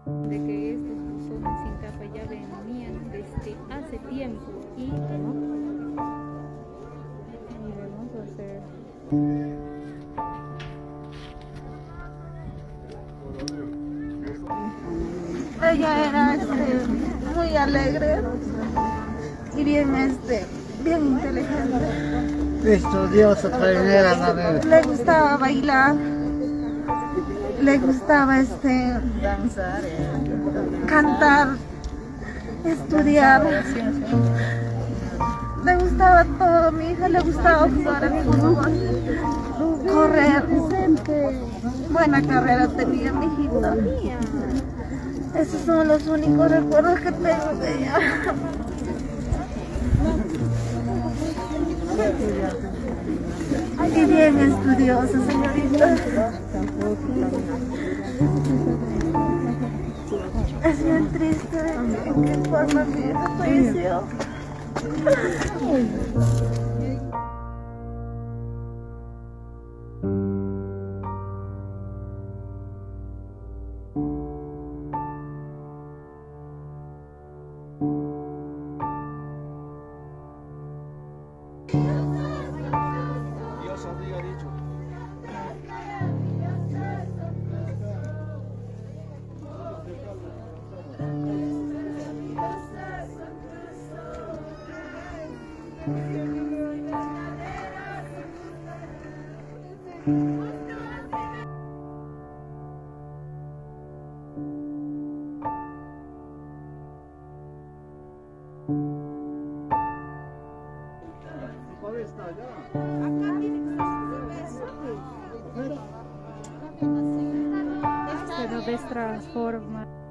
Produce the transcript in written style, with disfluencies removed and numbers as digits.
de que estos buzones sin tapa ya venían desde hace tiempo y vamos a hacer ella era muy alegre y bien inteligente. Estudiosa, trainera también. Le gustaba bailar, le gustaba cantar, estudiar. Le gustaba todo, mi hija le gustaba jugar al fútbol, correr. Buena carrera tenía mi hijita. Esos son los únicos recuerdos que tengo de ella. Y bien estudiosa, señorita. Es bien triste en qué forma mi hija falleció. Dios había dicho. se nos transforma.